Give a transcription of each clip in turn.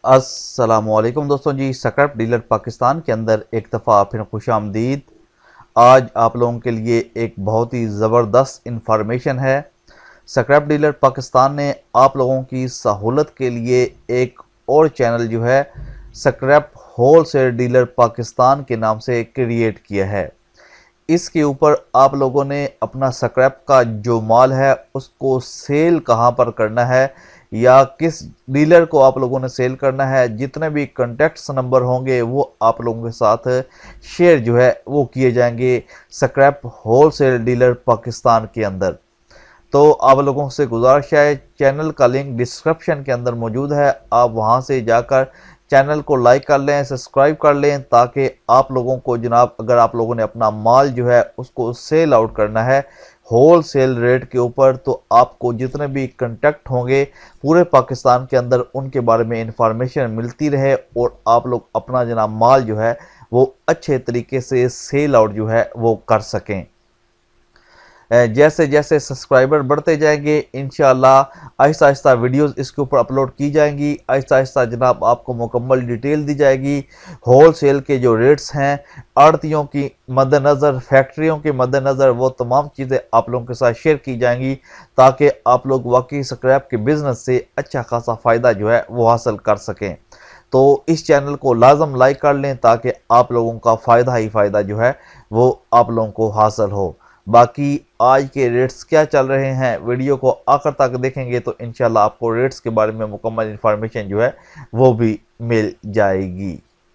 अस्सलामुअलैकुम दोस्तों जी, scrap dealer Pakistan के अंदर एक दफ़ा फिर खुशामदीद। आज आप लोगों के लिए एक बहुत ही ज़बरदस्त इंफॉर्मेशन है। स्क्रैप डीलर पाकिस्तान ने आप लोगों की सहूलत के लिए एक और चैनल जो है स्क्रैप होलसेल डीलर पाकिस्तान के नाम से क्रिएट किया है। इसके ऊपर आप लोगों ने अपना स्क्रैप का जो माल है उसको सेल कहाँ पर करना है या किस डीलर को आप लोगों ने सेल करना है, जितने भी कॉन्टैक्ट्स नंबर होंगे वो आप लोगों के साथ शेयर जो है वो किए जाएंगे स्क्रैप होलसेल डीलर पाकिस्तान के अंदर। तो आप लोगों से गुजारिश है, चैनल का लिंक डिस्क्रिप्शन के अंदर मौजूद है, आप वहां से जाकर चैनल को लाइक कर लें, सब्सक्राइब कर लें, ताकि आप लोगों को जनाब अगर आप लोगों ने अपना माल जो है उसको सेल आउट करना है होल सेल रेट के ऊपर, तो आपको जितने भी कंटेक्ट होंगे पूरे पाकिस्तान के अंदर उनके बारे में इंफॉर्मेशन मिलती रहे और आप लोग अपना जनाब माल जो है वो अच्छे तरीके से सेल आउट जो है वो कर सकें। जैसे जैसे सब्सक्राइबर बढ़ते जाएंगे इंशाल्लाह आहिस्ता आहिस्ता वीडियोस इसके ऊपर अपलोड की जाएंगी। आहिस्ता आहिस्ता जनाब आपको मुकम्मल डिटेल दी जाएगी। होल सेल के जो रेट्स हैं आड़तियों की मद्देनज़र, फैक्ट्रियों के मद्देनज़र, वो तमाम चीज़ें आप लोगों के साथ शेयर की जाएंगी ताकि आप लोग वाकई स्क्रैप के बिज़नेस से अच्छा खासा फ़ायदा जो है वो हासिल कर सकें। तो इस चैनल को लाजम लाइक कर लें ताकि आप लोगों का फ़ायदा ही फ़ायदा जो है वो आप लोगों को हासिल हो। बाकी आज के रेट्स क्या चल रहे हैं, वीडियो को आखिर तक देखेंगे तो इंशाल्लाह आपको रेट्स के बारे में मुकम्मल इंफॉर्मेशन जो है वो भी मिल जाएगी।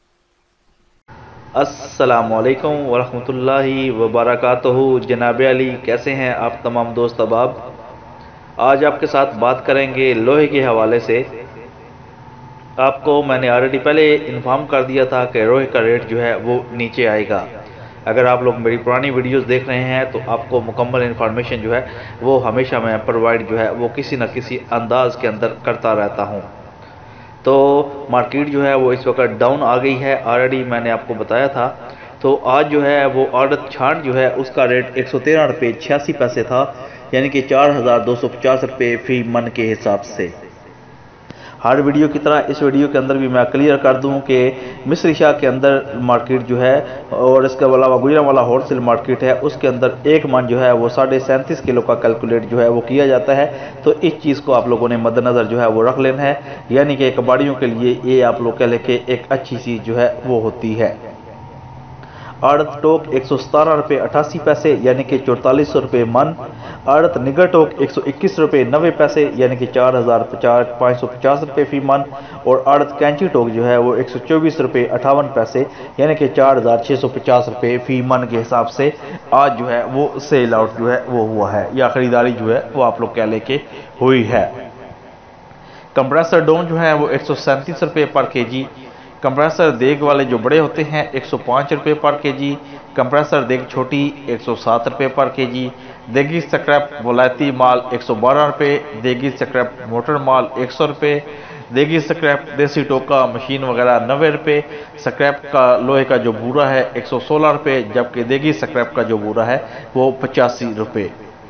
अस्सलामुअलैकुम वरहमतुल्लाहि वबरकातुहू। जनाब अली, कैसे हैं आप तमाम दोस्त अहबाब। आज आपके साथ बात करेंगे लोहे के हवाले से। आपको मैंने ऑलरेडी पहले इन्फॉर्म कर दिया था कि लोहे का रेट जो है वो नीचे आएगा। अगर आप लोग मेरी पुरानी वीडियोस देख रहे हैं तो आपको मुकम्मल इन्फॉर्मेशन जो है वो हमेशा मैं प्रोवाइड जो है वो किसी न किसी अंदाज के अंदर करता रहता हूँ। तो मार्केट जो है वो इस वक्त डाउन आ गई है, ऑलरेडी मैंने आपको बताया था। तो आज जो है वो आड़त छांट जो है उसका रेट 113 रुपये 86 पैसे था, यानी कि 4250 रुपये फ़ी मन के हिसाब से। हर वीडियो की तरह इस वीडियो के अंदर भी मैं क्लियर कर दूं कि मिस्र शाह के अंदर मार्केट जो है और इसके अलावा गुजरांवाला होलसेल मार्केट है उसके अंदर एक मन जो है वो 37.5 किलो का कैलकुलेट जो है वो किया जाता है। तो इस चीज़ को आप लोगों ने मद्देनज़र जो है वो रख लेना है, यानी कि कबाड़ियों के लिए ये आप लोग कह लें कि एक अच्छी चीज़ जो है वो होती है। आड़त टोक 117 रुपये 88 पैसे यानी कि 4400 रुपये मन। आड़त निगर टोक 121 रुपये 90 पैसे यानी कि 4550 रुपये फी मन। और आड़त कैंची टोक जो है वो 124 रुपये 58 पैसे यानी कि 4650 रुपये फी मन के हिसाब से आज जो है वो सेल आउट जो है वो हुआ है या ख़रीदारी जो है वो आप लोग कह लें कि हुई है। कंप्रेसर डोम जो है वो 137 रुपये पर केजी। कंप्रेसर देग वाले जो बड़े होते हैं 105 रुपये पर केजी। कंप्रेसर देग छोटी 107 रुपये पर केजी। देगी स्क्रैप वलायती माल 112 रुपये। देगी स्क्रैप मोटर माल 100 रुपये। देगी स्क्रैप देसी टोका मशीन वगैरह 90 रुपये। स्क्रैप का लोहे का जो बूरा है 116 रुपये, जबकि देगी स्क्रैप का जो बूरा है वो 85 रुपये।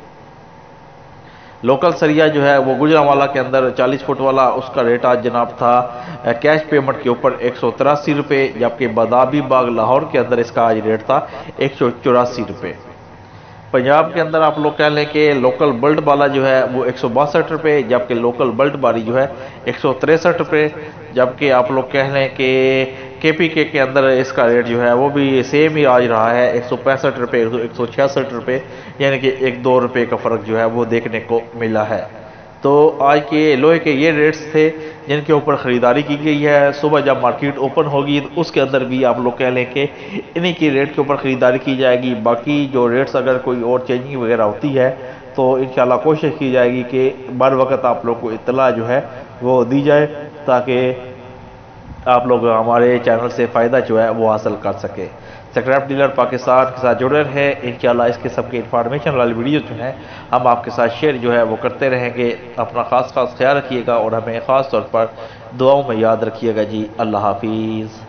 लोकल सरिया जो है वो गुजरांवाला के अंदर 40 फुट वाला, उसका रेट आज जनाब था कैश पेमेंट के ऊपर 183 रुपये, जबकि बदाबी बाग लाहौर के अंदर इसका आज रेट था 184 रुपये। पंजाब के अंदर आप लोग कह लें कि लोकल बल्ट वाला जो है वो 162 रुपये, जबकि लोकल बल्ट बारी जो है 163 रुपये। जबकि आप लोग कह लें कि KPK के अंदर इसका रेट जो है वो भी सेम ही आज रहा है 165 रुपये 166 रुपये, यानी कि 1-2 रुपये का फ़र्क जो है वो देखने को मिला है। तो आज के लोहे के ये रेट्स थे जिनके ऊपर ख़रीदारी की गई है। सुबह जब मार्केट ओपन होगी तो उसके अंदर भी आप लोग कह लें कि इन्हीं की रेट के ऊपर ख़रीदारी की जाएगी। बाकी जो रेट्स अगर कोई और चेंजिंग वगैरह होती है तो इंशाल्लाह कोशिश की जाएगी कि बर वक्त आप लोग को इत्तला जो है वो दी जाए ताकि आप लोग हमारे चैनल से फ़ायदा जो है वो हासिल कर सके। स्क्रैप डीलर पाकिस्तान के साथ जुड़े रहे इंशाल्लाह। इसके सबके इन्फॉर्मेशन वाली वीडियो जो है हम आपके साथ शेयर जो है वो करते रहेंगे। अपना ख़ास ख्याल रखिएगा और हमें ख़ास तौर पर दुआओं में याद रखिएगा जी। अल्लाह हाफिज़।